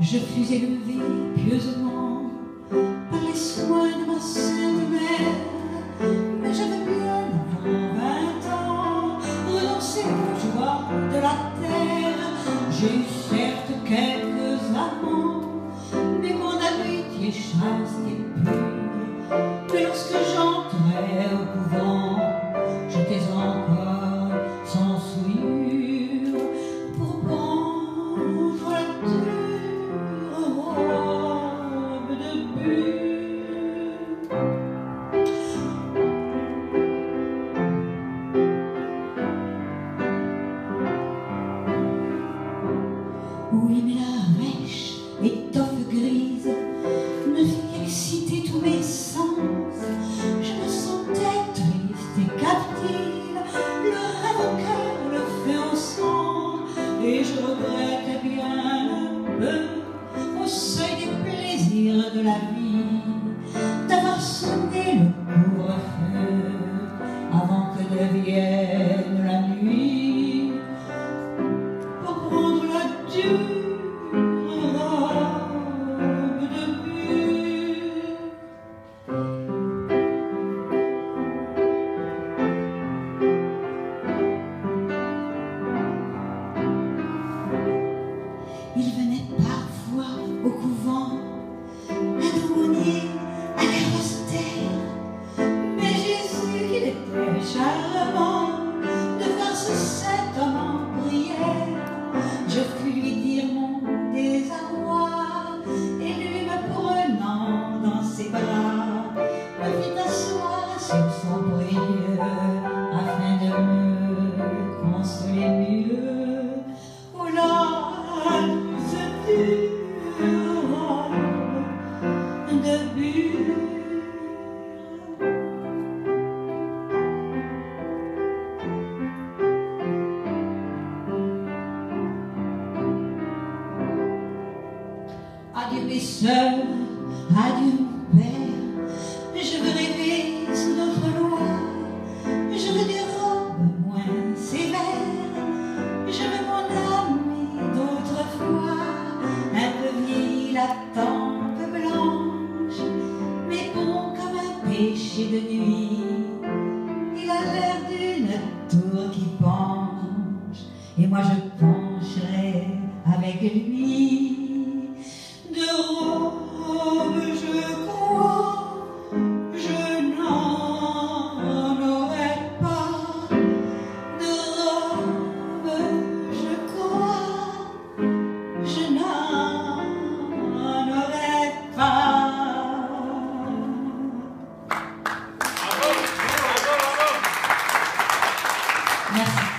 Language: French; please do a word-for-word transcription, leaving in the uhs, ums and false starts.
Je fus élevée pieusement par les soins de ma sainte mère, mais j'avais bien avant vingt ans renoncé aux joies de la terre. J'ai eu certes quelques amants, mais mon amitié chaste et pure. Mais lorsque j'entrais au couvent, j'étais encore sans souillure pour prendre la dure robe de bure. Oui, mais la rêche étoffe grise me fit exciter tous mes sens. Je me sentais triste et captive, le rêve au cœur, le feu au sang, et je regrettais bien un peu, au seuil des plaisirs de la vie, d'avoir sonné le couvre-feu avant que ne vienne la nuit, pour prendre la dure robe de bure. Il venait parfois au couvent un aumônier à la austère, mais Jésus qu'il était charmant de voir ce saint homme en prière. Je fus lui dire mon désarroi, et lui me prenant dans ses bras me fit asseoir sur son brieux afin de me consoler mieux. Oh là, douce dure robe de bure. Adieu mes sœurs, adieu mon père, je veux rêver sous notre loi, je veux des robes moins sévères, je veux mon ami d'autrefois, un peu vieilli, la tempe blanche, mais bon comme un péché de nuit. Il a l'air d'une tour qui penche, et moi je pencherai avec lui. De robe, je crois, je n'en aurai pas. De robe, je crois, je n'en aurai pas. Bravo, bravo, bravo. Merci.